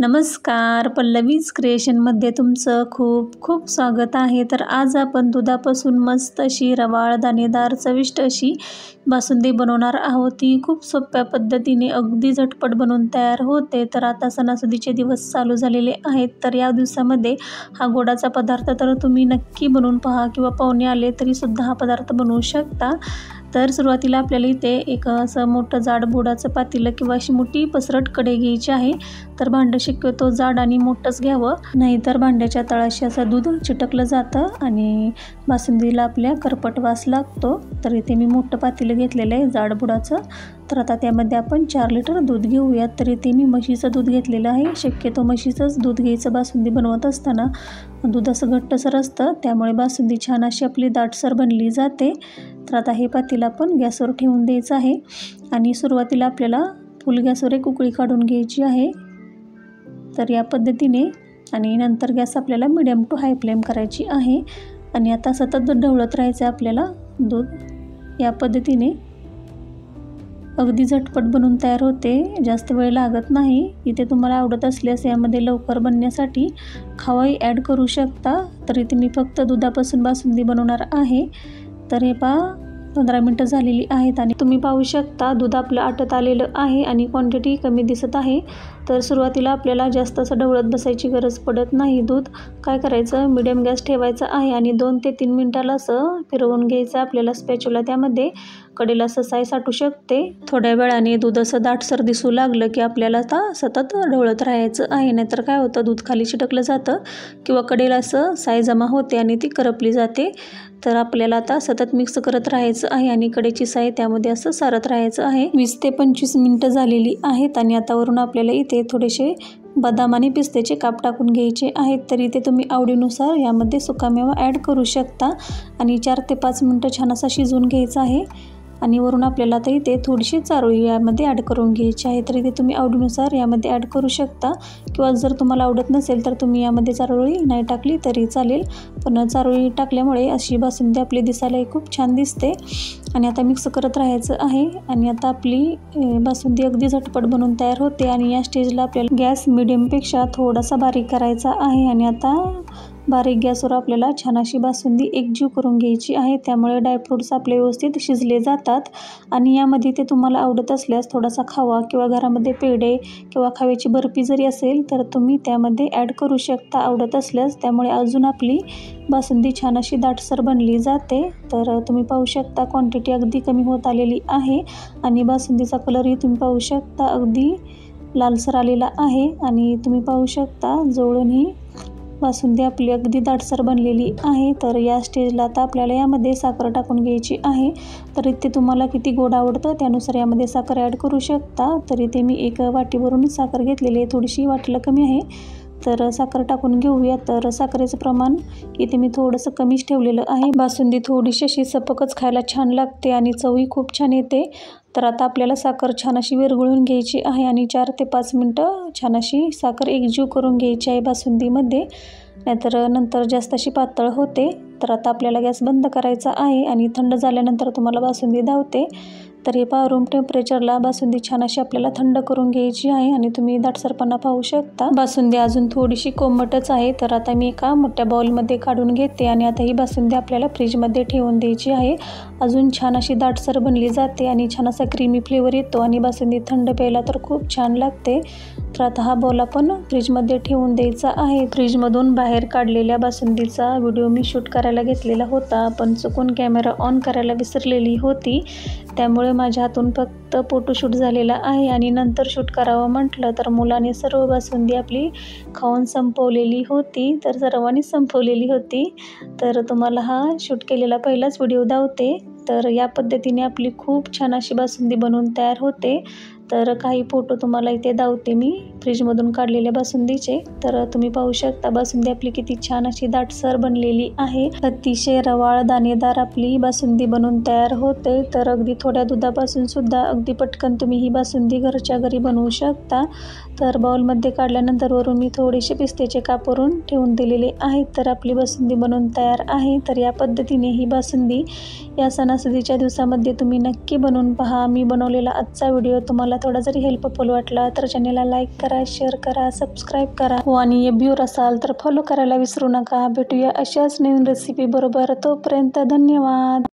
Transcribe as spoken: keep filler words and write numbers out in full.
नमस्कार, पल्लवीज क्रिएशनमध्ये तुमचं खूप खूप स्वागत आहे। तर आज आपण दुधापासून मस्त अशी रवाळ दाणेदार चविष्ट अशी बासुंदी बनवणार आहोत। ती खूप सोप्या पद्धतीने अगदी झटपट बनवून तयार होते। तर आता सणासुदीचे दिवस चालू झालेले आहेत, तर या दिवसामध्ये हा गोडाचा पदार्थ तर तुम्ही नक्की बनवून पहा किंवा पाहुणे आले तरी सुद्धा हा पदार्थ बनवू शकता। तर सुरुवातीला आपल्याला इथे एक असं मोठं जाड बुडाचं पातेलं किंवा अशी मोठी पसरट कढई घ्यायची आहे। तर भांडं शक्यतो जाड आणि मोठंच घ्यावं, नाहीतर भांड्याच्या तळाशी असं दूध चिटकलं जातं आणि बासुंदीला आपल्या करपट वास लागतो। तर इथे मी मोठं पातेलं घेतलेलं आहे जाड बुडाचं। तर आता त्यामध्ये आपण चार लिटर दूध घेऊयात। तर इथे मी म्हशीचं दूध घेतलेलं आहे। शक्यतो म्हशीचंच दूध घ्यायचं बासुंदी बनवत असताना। दूध असं घट्टसर असतं, त्यामुळे बासुंदी छान अशी आपली दाटसर बनली जाते। तर आता हे पातेलं आपण गॅसवर ठेवून द्यायचं आहे आणि सुरुवातीला आपल्याला फुल गॅसवर एक उकळी काढून घ्यायची आहे। तर या पद्धतीने आणि नंतर गॅस आपल्याला मिडियम टू हाय फ्लेम करायची आहे आणि आता सतत ढवळत राहायचं आपल्याला दूध। या पद्धतीने अगदी झटपट बनवून तयार होते, जास्त वेळ लागत नाही। इथे तुम्हाला आवडत असल्यास यामध्ये लवकर बनण्यासाठी खवाही ॲड करू शकता। तर इथे मी फक्त दुधापासून बासुंदी बनवणार आहे। तर हे पहा पंधरा मिनटं झालेली आहेत आणि तुम्ही पाहू शकता दूध आपलं आटत आलेलं आहे आणि क्वांटिटी कमी दिसत आहे। तर सुरुवातीला आपल्याला जास्त असं ढवळत बसायची गरज पडत नाही। दूध काय करायचं, मिडियम गॅस ठेवायचा आहे आणि दोन ते तीन मिनटाला असं फिरवून घ्यायचं आपल्याला स्पॅच्युला। त्यामध्ये कडेला असं साय साठू शकते। थोड्या वेळाने दूध असं दाटसर दिसू लागलं की आपल्याला आता सतत ढवळत राहायचं आहे, नाहीतर काय होतं दूध खाली चिटकलं जातं किंवा कडेला असं साय जमा होते आणि ती करपली जाते। तर आपल्याला आता सतत मिक्स करत राहायचं आहे आणि कडेची साय त्यामध्ये असं सारत राहायचं आहे। वीस ते पंचवीस मिनटं झालेली आहेत आणि आता वरून आपल्याला इथे थोडेसे बदाम आणि पिस्त्याचे काप टाकून घ्यायचे आहेत। तर इथे तुम्ही आवडीनुसार यामध्ये सुकामेवा ॲड करू शकता आणि चार ते पाच मिनटं छान असा शिजवून घ्यायचा आहे आणि वरून आपल्याला आता इथे थोडीशी चारोळी यामध्ये ॲड करून घ्यायची आहे। तर इथे तुम्ही आवडीनुसार यामध्ये ॲड करू शकता किंवा जर तुम्हाला आवडत नसेल तर तुम्ही यामध्ये चारोळी नाही टाकली तरी चालेल, पण चारोळी टाकल्यामुळे अशी बासुंदी आपली दिसायला खूप छान दिसते। आणि आता मिक्स करत राहायचं आहे आणि आता आपली बासुंदी अगदी झटपट बनवून तयार होते आणि या स्टेजला आपल्याला गॅस मिडियमपेक्षा थोडासा बारीक करायचा आहे आणि आता बारीक गॅसवर आपल्याला छान अशी बासुंदी एकजीव करून घ्यायची आहे। त्यामुळे ड्रायफ्रूट्स आपले व्यवस्थित शिजले जातात आणि यामध्ये ते तुम्हाला आवडत असल्यास थोडासा खवा किंवा घरामध्ये पेढे किंवा खव्याची बर्फी जरी असेल तर तुम्ही त्यामध्ये ॲड करू शकता आवडत असल्यास। त्यामुळे अजून आपली बासुंदी छान अशी दाटसर बनली जाते। तर तुम्ही पाहू शकता क्वांटिटी अगदी कमी होत आलेली आहे आणि बासुंदीचा कलरही तुम्ही पाहू शकता अगदी लालसर आलेला आहे आणि तुम्ही पाहू शकता जवळूनही बासुंदी आपली अगदी दाटसर बनलेली आहे। तर या स्टेजला आता आपल्याला यामध्ये साखर टाकून घ्यायची आहे। तर इथे तुम्हाला किती गोड आवडतं त्यानुसार यामध्ये साखर ॲड करू शकता। तर इथे मी एक वाटीवरून साखर घेतलेली आहे, थोडीशी वाटीला कमी आहे। तर साखर टाकून घेऊया। तर साखरेचं प्रमाण इथे मी थोडंसं कमीच ठेवलेलं आहे। बासुंदी थोडीशी अशी सपकच खायला छान लागते आणि चवही खूप छान येते। तर आता आपल्याला साखर छान अशी विरघळून घ्यायची आहे आणि चार ते पाच मिनटं छान अशी साखर एकजीव करून घ्यायची आहे बासुंदीमध्ये, नाहीतर नंतर जास्त अशी पातळ होते। तर आता आपल्याला गॅस बंद करायचा आहे आणि थंड झाल्यानंतर तुम्हाला बासुंदी धावते। तर हे पहा रूम टेम्परेचरला बासुंदी छान अशी आपल्याला थंड करून घ्यायची आहे आणि तुम्ही दाटसरपणा पाहू शकता। बासुंदी अजून थोडीशी कोमटच आहे। तर आता मी एका मोठ्या बाउलमध्ये काढून घेते आणि आता ही बासुंदी आपल्याला फ्रीजमध्ये ठेवून द्यायची आहे। अजून छान अशी दाटसर बनली जाते आणि छान असा क्रीमी फ्लेवर येतो आणि बासुंदी थंड प्यायला तर खूप छान लागते। तर आता हा बाउल आपण फ्रीजमध्ये ठेवून द्यायचा आहे। फ्रीजमधून बाहेर काढलेल्या बासुंदीचा व्हिडिओ मी शूट करायला घेतलेला होता, पण चुकून कॅमेरा ऑन करायला विसरलेली होती, त्यामुळे माझ्या हातून फक्त फोटोशूट झालेला आहे आणि नंतर शूट करावं म्हटलं तर मुलाने सर्व बासुंदी आपली खाऊन संपवलेली होती। तर सर्वांनी संपवलेली होती। तर तुम्हाला हा शूट केलेला पहिलाच व्हिडिओ दावते। तर या पद्धतीने आपली खूप छान अशी बासुंदी बनवून तयार होते। तर काही फोटो तुम्हाला इथे दावते मी फ्रीजमधून काढलेल्या बासुंदीचे। तर तुम्ही पाहू शकता बासुंदी आपली किती छान अशी दाटसर बनलेली आहे। अतिशय रवाळ दाणेदार आपली बासुंदी बनवून तयार होते। तर अगदी थोड्या दुधापासून सुद्धा अगदी पटकन तुम्ही ही बासुंदी घरच्या घरी बनवू शकता। तर बाउलमध्ये काढल्यानंतर वरून मी थोडेसे पिस्त्याचे काप वरून ठेवून दिलेले आहेत। तर आपली बासुंदी बनवून तयार आहे। तर या पद्धतीने ही बासुंदी या सणासुदीच्या दिवसामध्ये तुम्ही नक्की बनवून पहा। मी बनवलेला आजचा व्हिडिओ तुम्हाला थोडा जरी हेल्पफुल वाटला तर चॅनेलला लाईक करा। करा, शेअर करा, सबस्क्राईब करा. हो आणि व्ह्यूअर असाल तर फॉलो करायला विसरू नका. भेटूया अशाच नवीन रेसिपी बरोबर. तोपर्यंत धन्यवाद.